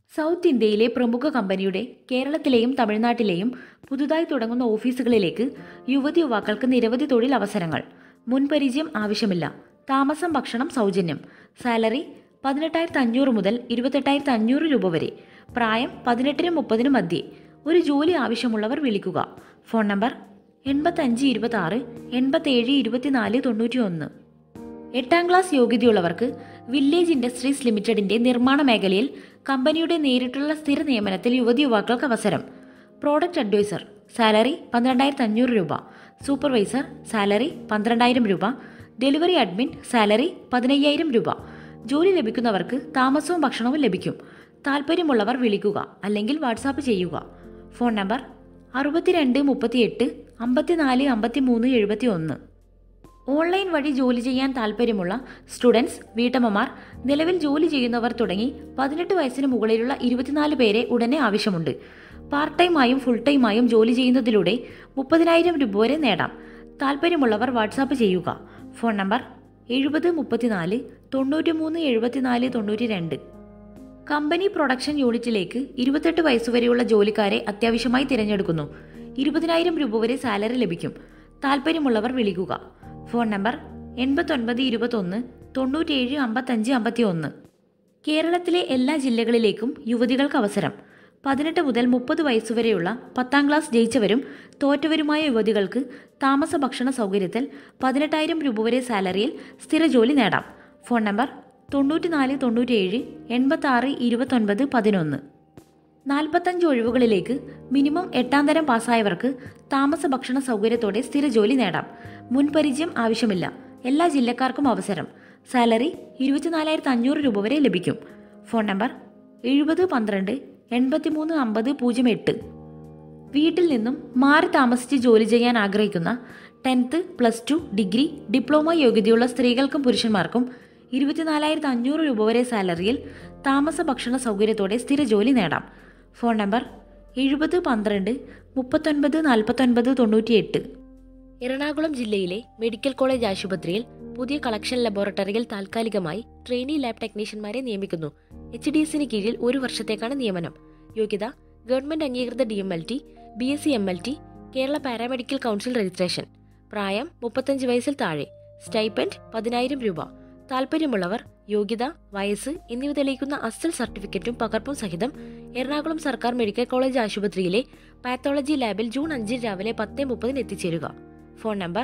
South ഇന്ത്യയിലെ പ്രമുഖ കമ്പനിയുടെ കേരളത്തിലെയും തമിഴ്നാട്ടിലെയും പുതുതായി തുടങ്ങുന്ന ഓഫീസുകളിലേക്ക് യുവതി യുവാക്കൾക്ക് നിരവധി തൊഴിൽ അവസരങ്ങൾ. മുൻപരിചയം ആവശ്യമില്ല. താമസം ഭക്ഷണം സൗജന്യം. സാലറി 18,500 മുതൽ 28,500 രൂപ വരെ. പ്രായം 18-നും 30-നും മധ്യേ. ഒരു ജോലി ആവശ്യമുള്ളവർ വിളിക്കുക. Phone number 8526 87 24 91. 8ാം ക്ലാസ് യോഗ്യതയുള്ളവർക്ക് വില്ലേജ് ഇൻഡസ്ട്രീസ് ലിമിറ്റഡിന്റെ നിർമ്മാണ മേഖലയിൽ കമ്പനിയുടെ നേരിട്ടുള്ള സ്ഥിര നിയമനത്തിൽ യുവതി യുവാക്കൾക്ക് അവസരം. പ്രോഡക്റ്റ് അഡ്വൈസർ സാലറി 12,500 രൂപ. സൂപ്പർവൈസർ സാലറി 12,000 രൂപ. ഡെലിവറി അഡ്മിൻ സാലറി 15,000 രൂപ. ജോലി ലഭിക്കുന്നവർക്ക് താമസവും ഭക്ഷണവും ലഭിക്കും. താൽപ്പര്യമുള്ളവർ വിളിക്കുക അല്ലെങ്കിൽ വാട്സാപ്പ് ചെയ്യുക. Phone number 62 38 54 53 71. ഓൺലൈൻ വഴി ജോലി ചെയ്യാൻ താൽപ്പര്യമുള്ള സ്റ്റുഡൻസ്, വീട്ടമ്മമാർ, നിലവിൽ ജോലി ചെയ്യുന്നവർ തുടങ്ങി 18 വയസ്സിന് മുകളിലുള്ള 24 പേരെ ഉടനെ ആവശ്യമുണ്ട്. പാർട്ട് ടൈമായും ഫുൾ ടൈമായും ജോലി ചെയ്യുന്നതിലൂടെ 30,000 രൂപ വരെ നേടാം. താൽപ്പര്യമുള്ളവർ വാട്സാപ്പ് ചെയ്യുക. Phone number 70 34 93 74 92. കമ്പനി പ്രൊഡക്ഷൻ യൂണിറ്റിലേക്ക് 28 വയസ്സുവരെയുള്ള ജോലിക്കാരെ അത്യാവശ്യമായി തിരഞ്ഞെടുക്കുന്നു. 20,000 രൂപ വരെ സാലറി ലഭിക്കും. താൽപ്പര്യമുള്ളവർ വിളിക്കുക. Phone number 89 21 97 55 51. കേരളത്തിലെ എല്ലാ ജില്ലകളിലേക്കും യുവതികൾക്ക് അവസരം. 18 മുതൽ 30 വയസ്സുവരെയുള്ള 10ാം ക്ലാസ് ജയിച്ചവരും തോറ്റവരുമായ യുവതികൾക്ക് താമസ ഭക്ഷണ സൗകര്യത്തിൽ 18,000 രൂപ വരെ സാലറിയിൽ സ്ഥിര ജോലി നേടാം. Phone number 94 97 86 29 11. 45 ഒഴിവുകളിലേക്ക് മിനിമം 8ാം തരം പാസ്സായവർക്ക് താമസ ഭക്ഷണ സൗകര്യത്തോടെ സ്ഥിര ജോലി നേടാം. മുൻപരിചയം ആവശ്യമില്ല. എല്ലാ ജില്ലക്കാർക്കും അവസരം. സാലറി 24,500 രൂപ വരെ ലഭിക്കും. Phone number 70 12 83 50 08. വീട്ടിൽ നിന്നും മാറി താമസിച്ച് ജോലി ചെയ്യാൻ ആഗ്രഹിക്കുന്ന 10th, +2, ഡിഗ്രി, ഡിപ്ലോമ യോഗ്യതയുള്ള സ്ത്രീകൾക്കും പുരുഷന്മാർക്കും 24,500 രൂപ വരെ സാലറിയിൽ താമസ ഭക്ഷണ സൗകര്യത്തോടെ സ്ഥിര ജോലി നേടാം. Phone number 70 12 39 49 98. എറണാകുളം ജില്ലയിലെ മെഡിക്കൽ കോളേജ് ആശുപത്രിയിൽ പുതിയ കളക്ഷൻ ലബോറട്ടറിയിൽ താൽക്കാലികമായി ട്രെയിനി ലാബ് ടെക്നീഷ്യന്മാരെ നിയമിക്കുന്നു. HDSന് കീഴിൽ 1 വർഷത്തേക്കാണ് നിയമനം. യോഗ്യത ഗവൺമെന്റ് അംഗീകൃത DMLT, BSc MLT, Kerala paramedical council registration. പ്രായം 35 വയസ്സിൽ താഴെ. സ്റ്റൈപ്പൻഡ് 10,000 രൂപ. താൽപ്പര്യമുള്ളവർ യോഗ്യത, വയസ്സ് എന്നിവ തെളിയിക്കുന്ന അസൽ സർട്ടിഫിക്കറ്റും പകർപ്പും സഹിതം എറണാകുളം സർക്കാർ മെഡിക്കൽ കോളേജ് ആശുപത്രിയിലെ പാത്തോളജി ലാബിൽ ജൂൺ 5 രാവിലെ 10:30 എത്തിച്ചേരുക. Phone number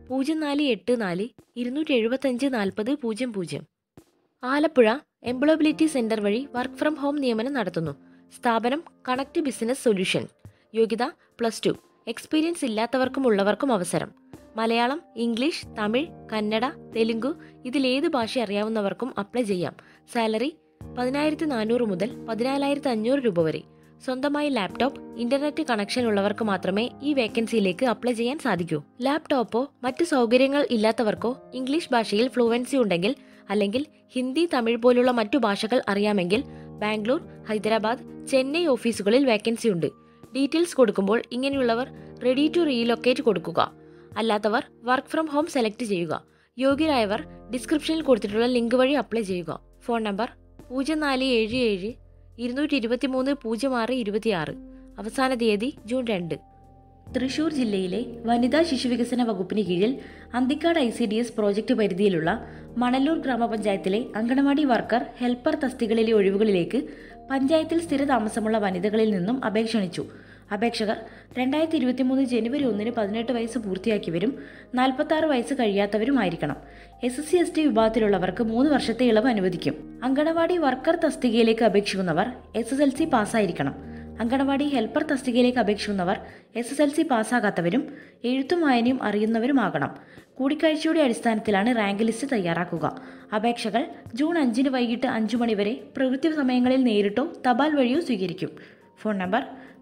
0484 275 40 00. Alappuzha employability centre വഴി വർക്ക് ഫ്രം ഹോം നിയമനം നടത്തുന്നു. സ്ഥാപനം കണക്ട് ബിസിനസ് സൊല്യൂഷൻ. യോഗ്യത +2. എക്സ്പീരിയൻസ് ഇല്ലാത്തവർക്കും ഉള്ളവർക്കും അവസരം. മലയാളം, ഇംഗ്ലീഷ്, തമിഴ്, കന്നഡ, തെലുങ്ക് ഇതിലേത് ഭാഷ അറിയാവുന്നവർക്കും അപ്ലൈ ചെയ്യാം. സാലറി 10,400 മുതൽ 14,500 രൂപ വരെ. സ്വന്തമായി ലാപ്ടോപ്പ്, ഇന്റർനെറ്റ് കണക്ഷൻ ഉള്ളവർക്ക് മാത്രമേ ഈ വേക്കൻസിയിലേക്ക് അപ്ലൈ ചെയ്യാൻ സാധിക്കൂ. ലാപ്ടോപ്പോ മറ്റു സൗകര്യങ്ങൾ ഇല്ലാത്തവർക്കോ ഇംഗ്ലീഷ് ഭാഷയിൽ ഫ്ലുവൻസി ഉണ്ടെങ്കിൽ, അല്ലെങ്കിൽ ഹിന്ദി, തമിഴ് പോലുള്ള മറ്റു ഭാഷകൾ അറിയാമെങ്കിൽ ബാംഗ്ലൂർ, ഹൈദരാബാദ്, ചെന്നൈ ഓഫീസുകളിൽ വേക്കൻസി ഉണ്ട്. ഡീറ്റെയിൽസ് കൊടുക്കുമ്പോൾ ഇങ്ങനെയുള്ളവർ റെഡി ടു റീലൊക്കേറ്റ് കൊടുക്കുക. അല്ലാത്തവർ വർക്ക് ഫ്രം ഹോം സെലക്ട് ചെയ്യുക. യോഗ്യരായവർ ഡിസ്ക്രിപ്ഷനിൽ കൊടുത്തിട്ടുള്ള ലിങ്ക് വഴി അപ്ലൈ ചെയ്യുക. Phone number 0477 223 06 26. അവസാന തീയതി ജൂൺ 2. തൃശൂർ ജില്ലയിലെ വനിതാ ശിശുവികസന വകുപ്പിന് കീഴിൽ അന്തിക്കാട് ICDS പ്രോജക്റ്റ് പരിധിയിലുള്ള മണലൂർ ഗ്രാമപഞ്ചായത്തിലെ അങ്കണവാടി വർക്കർ, ഹെൽപ്പർ തസ്തികകളിലെ ഒഴിവുകളിലേക്ക് പഞ്ചായത്തിൽ സ്ഥിരതാമസമുള്ള വനിതകളിൽ നിന്നും അപേക്ഷ ക്ഷണിച്ചു. അപേക്ഷകർ 2023 ജനുവരി 1 18 വയസ്സ് പൂർത്തിയാക്കിയവരും 46 വയസ്സ് കഴിയാത്തവരുമായിരിക്കണം. SC ST വിഭാഗത്തിലുള്ളവർക്ക് 3 വർഷത്തെ ഇളവ് അനുവദിക്കും. അങ്കണവാടി വർക്കർ തസ്തികയിലേക്ക് അപേക്ഷിക്കുന്നവർ SSLC പാസ്സായിരിക്കണം. അങ്കണവാടി ഹെൽപ്പർ തസ്തികയിലേക്ക് അപേക്ഷിക്കുന്നവർ SSLC പാസ്സാകാത്തവരും എഴുത്തും വായനയും അറിയുന്നവരുമാകണം. കൂടിക്കാഴ്ചയുടെ അടിസ്ഥാനത്തിലാണ് റാങ്ക് ലിസ്റ്റ് തയ്യാറാക്കുക. അപേക്ഷകൾ ജൂൺ 5 വൈകിട്ട് 5 മണി വരെ പ്രവൃത്തി സമയങ്ങളിൽ നേരിട്ടോ തപാൽ വഴിയോ സ്വീകരിക്കും. Phone number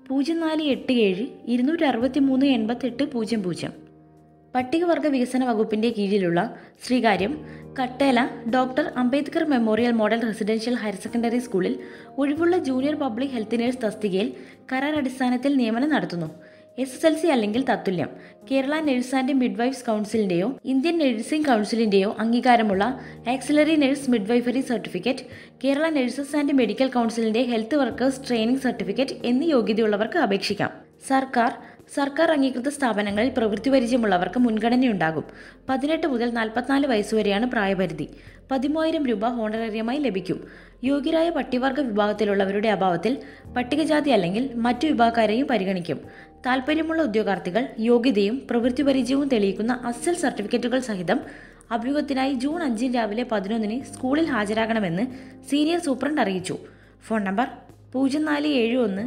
0487 263 88 00. പട്ടികവർഗ വികസന വകുപ്പിന്റെ കീഴിലുള്ള Sreekaryam Kattela doctor Ambedkar memorial model residential higher secondary സ്കൂളിൽ ഒഴിവുള്ള ജൂനിയർ പബ്ലിക് ഹെൽത്ത് നഴ്സ് തസ്തികയിൽ കരാർ അടിസ്ഥാനത്തിൽ നിയമനം നടത്തുന്നു. SSLC അല്ലെങ്കിൽ തത്തുല്യം, കേരള നഴ്സ് ആൻഡ് മിഡ്വൈഫ്സ് കൗൺസിലിന്റെയോ ഇന്ത്യൻ നഴ്സിംഗ് കൗൺസിലിന്റെയോ അംഗീകാരമുള്ള auxiliary nurse midwifery certificate, Kerala nurses and medical കൗൺസിലിന്റെ ഹെൽത്ത് വർക്കേഴ്സ് ട്രെയിനിംഗ് സർട്ടിഫിക്കറ്റ് എന്നീ യോഗ്യതയുള്ളവർക്ക് അപേക്ഷിക്കാം. സർക്കാർ അംഗീകൃത സ്ഥാപനങ്ങളിൽ പ്രവൃത്തി പരിചയമുള്ളവർക്ക് മുൻഗണനയുണ്ടാകും. 18 മുതൽ 44 വയസ്സുവരെയാണ് പ്രായപരിധി. 13,000 രൂപ ഹോണറേറിയമായി ലഭിക്കും. യോഗ്യരായ പട്ടികവർഗ വിഭാഗത്തിലുള്ളവരുടെ അഭാവത്തിൽ പട്ടികജാതി അല്ലെങ്കിൽ മറ്റു വിഭാഗക്കാരെയും പരിഗണിക്കും. താൽപ്പര്യമുള്ള ഉദ്യോഗാർത്ഥികൾ യോഗ്യതയും പ്രവൃത്തി പരിചയവും തെളിയിക്കുന്ന അസൽ സർട്ടിഫിക്കറ്റുകൾ സഹിതം അഭിമുഖത്തിനായി ജൂൺ 5 രാവിലെ 11 സ്കൂളിൽ ഹാജരാകണമെന്ന് സീനിയർ സൂപ്രണ്ട് അറിയിച്ചു. Phone number 0471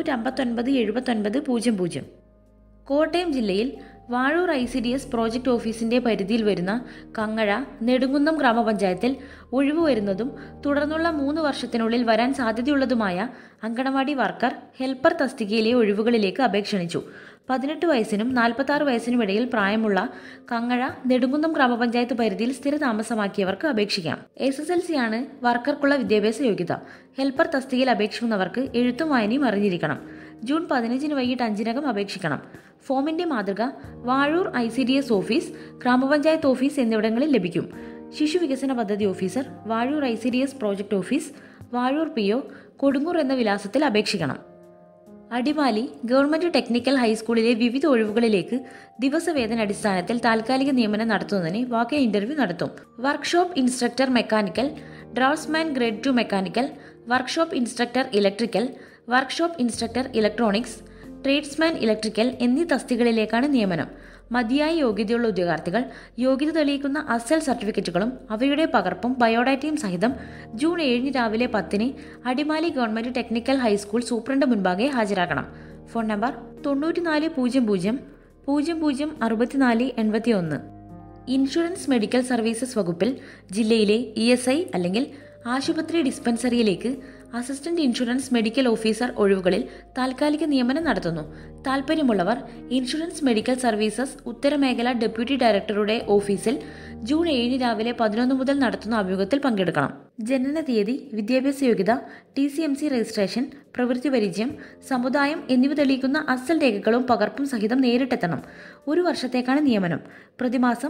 259 79 00. കോട്ടയം ജില്ലയിൽ വാഴൂർ ICDS പ്രോജക്റ്റ് ഓഫീസിന്റെ പരിധിയിൽ വരുന്ന കങ്ങഴ, നെടുങ്കുന്നം ഗ്രാമപഞ്ചായത്തിൽ ഒഴിവ് വരുന്നതും തുടർന്നുള്ള 3 വർഷത്തിനുള്ളിൽ വരാൻ സാധ്യതയുള്ളതുമായ അങ്കണവാടി വർക്കർ, ഹെൽപ്പർ തസ്തികയിലെ ഒഴിവുകളിലേക്ക് അപേക്ഷ ക്ഷണിച്ചു. 18 വയസ്സിനും 46 വയസ്സിനും ഇടയിൽ പ്രായമുള്ള കങ്ങഴ, നെടുങ്കുന്നം ഗ്രാമപഞ്ചായത്ത് പരിധിയിൽ സ്ഥിരതാമസമാക്കിയവർക്ക് അപേക്ഷിക്കാം. SSLC ആണ് വർക്കർക്കുള്ള വിദ്യാഭ്യാസ യോഗ്യത. ഹെൽപ്പർ തസ്തികയിൽ അപേക്ഷിക്കുന്നവർക്ക് എഴുത്തും വായനയും അറിഞ്ഞിരിക്കണം. ജൂൺ 15 വൈകിട്ട് 5 അപേക്ഷിക്കണം. ഫോമിന്റെ മാതൃക വാഴൂർ ICDS ഓഫീസ്, ഗ്രാമപഞ്ചായത്ത് ഓഫീസ് എന്നിവിടങ്ങളിൽ ലഭിക്കും. ശിശു വികസന പദ്ധതി officer, Vazhoor ICDS project office, Vazhoor PO, Kodungoor എന്ന വിലാസത്തിൽ അപേക്ഷിക്കണം. അടിമാലി ഗവൺമെന്റ് ടെക്നിക്കൽ ഹൈസ്കൂളിലെ വിവിധ ഒഴിവുകളിലേക്ക് ദിവസവേതന അടിസ്ഥാനത്തിൽ താൽക്കാലിക നിയമനം നടത്തുന്നതിന് വാക്കിൻ ഇന്റർവ്യൂ നടത്തും. Workshop instructor mechanical, draftsman grade 2 mechanical, workshop instructor electrical, workshop instructor electronics, tradesman electrical എന്നീ തസ്തികകളിലേക്കാണ് നിയമനം. മതിയായ യോഗ്യതയുള്ള ഉദ്യോഗാർത്ഥികൾ യോഗ്യത തെളിയിക്കുന്ന അസൽ സർട്ടിഫിക്കറ്റുകളും അവയുടെ പകർപ്പും ബയോഡാറ്റയും സഹിതം ജൂൺ 7 രാവിലെ 10 Adimali government technical high school superintendent മുൻപാകെ ഹാജരാക്കണം. Phone number 9400 00 64 81. Insurance medical services വകുപ്പിൽ ജില്ലയിലെ ESI അല്ലെങ്കിൽ ആശുപത്രി ഡിസ്പെൻസറിയിലേക്ക് അസിസ്റ്റന്റ് ഇൻഷുറൻസ് മെഡിക്കൽ ഓഫീസർ ഒഴിവുകളിൽ താൽക്കാലിക നിയമനം നടത്തുന്നു. താൽപ്പര്യമുള്ളവർ ഇൻഷുറൻസ് മെഡിക്കൽ സർവീസസ് ഉത്തരമേഖല ഡെപ്യൂട്ടി ഡയറക്ടറുടെ ഓഫീസിൽ ജൂൺ 7 രാവിലെ 11 മുതൽ നടത്തുന്ന അഭിമുഖത്തിൽ പങ്കെടുക്കണം. ജനന തീയതി, വിദ്യാഭ്യാസ യോഗ്യത, TCMC രജിസ്ട്രേഷൻ, പ്രവൃത്തി പരിചയം, സമുദായം എന്നിവ തെളിയിക്കുന്ന അസൽ രേഖകളും പകർപ്പും സഹിതം നേരിട്ടെത്തണം. 1 വർഷത്തേക്കാണ് നിയമനം. പ്രതിമാസം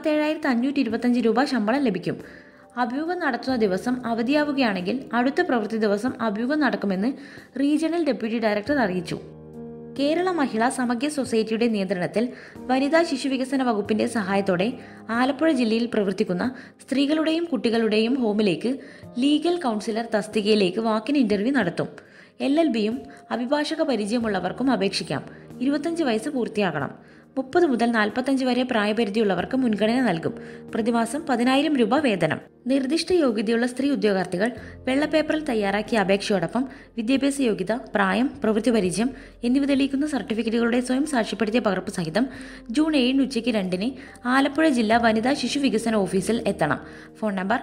57,525 രൂപ ശമ്പളം ലഭിക്കും. അഭിമുഖം നടത്തുന്ന ദിവസം അവധിയാവുകയാണെങ്കിൽ അടുത്ത പ്രവൃത്തി ദിവസം അഭിമുഖം നടക്കുമെന്ന് റീജിയണൽ ഡെപ്യൂട്ടി ഡയറക്ടർ അറിയിച്ചു. കേരള മഹിളാ സമഗ്ര സൊസൈറ്റിയുടെ നിയന്ത്രണത്തിൽ വനിതാ ശിശുവികസന വകുപ്പിന്റെ സഹായത്തോടെ ആലപ്പുഴ ജില്ലയിൽ പ്രവർത്തിക്കുന്ന സ്ത്രീകളുടെയും കുട്ടികളുടെയും ഹോമിലേക്ക് ലീഗൽ കൗൺസിലർ തസ്തികയിലേക്ക് വാക്കിൻ ഇന്റർവ്യൂ നടത്തും. LLBയും അഭിഭാഷക പരിചയമുള്ളവർക്കും അപേക്ഷിക്കാം. 25 വയസ്സ് പൂർത്തിയാകണം. 30 മുതൽ 45 വരെ പ്രായപരിധിയുള്ളവർക്ക് മുൻഗണന നൽകും. പ്രതിമാസം 10,000 രൂപ വേതനം. നിർദ്ദിഷ്ട യോഗ്യതയുള്ള സ്ത്രീ ഉദ്യോഗാർത്ഥികൾ വെള്ളപ്പേപ്പറിൽ തയ്യാറാക്കിയ അപേക്ഷയോടൊപ്പം വിദ്യാഭ്യാസ യോഗ്യത, പ്രായം, പ്രവൃത്തി പരിചയം എന്നിവ തെളിയിക്കുന്ന സർട്ടിഫിക്കറ്റുകളുടെ സ്വയം സാക്ഷ്യപ്പെടുത്തിയ പകർപ്പ് സഹിതം ജൂൺ 7 ഉച്ചയ്ക്ക് 2 ആലപ്പുഴ ജില്ലാ വനിതാ ശിശു വികസന ഓഫീസിൽ എത്തണം. Phone number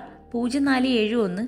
0471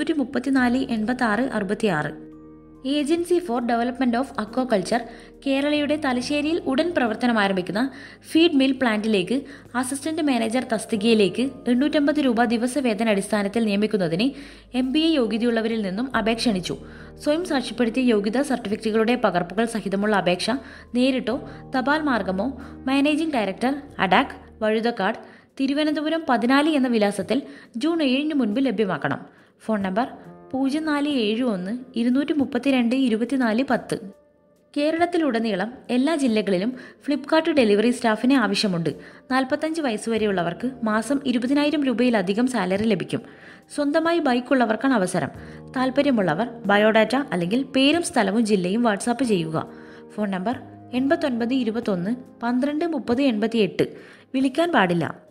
234 86 66. Agency for development of aquaculture കേരളയുടെ തലശ്ശേരിയിൽ ഉടൻ പ്രവർത്തനം ആരംഭിക്കുന്ന ഫീഡ് മിൽ പ്ലാന്റിലേക്ക് അസിസ്റ്റന്റ് മാനേജർ തസ്തികയിലേക്ക് 850 രൂപ ദിവസവേതന അടിസ്ഥാനത്തിൽ നിയമിക്കുന്നതിന് MBA യോഗ്യതയുള്ളവരിൽ നിന്നും അപേക്ഷ ക്ഷണിച്ചു. സ്വയം സാക്ഷ്യപ്പെടുത്തിയ യോഗ്യതാ സർട്ടിഫിക്കറ്റുകളുടെ പകർപ്പുകൾ സഹിതമുള്ള അപേക്ഷ നേരിട്ടോ തപാൽ മാർഗമോ മാനേജിംഗ് ഡയറക്ടർ, അഡാക്, വഴുതക്കാട്, തിരുവനന്തപുരം 14 എന്ന വിലാസത്തിൽ ജൂൺ 7 മുൻപ് ലഭ്യമാക്കണം. Phone number 0471 232 24 10. കേരളത്തിലുടനീളം എല്ലാ ജില്ലകളിലും ഫ്ലിപ്കാർട്ട് ഡെലിവറി സ്റ്റാഫിനെ ആവശ്യമുണ്ട്. 45 വയസ്സുവരെയുള്ളവർക്ക് മാസം 20,000 രൂപയിലധികം സാലറി ലഭിക്കും. സ്വന്തമായി ബൈക്കുള്ളവർക്കാണ് അവസരം. താൽപ്പര്യമുള്ളവർ ബയോഡാറ്റ അല്ലെങ്കിൽ പേരും സ്ഥലവും ജില്ലയും വാട്സാപ്പ് ചെയ്യുക. Phone number 89 21 12 30 88. വിളിക്കാൻ പാടില്ല.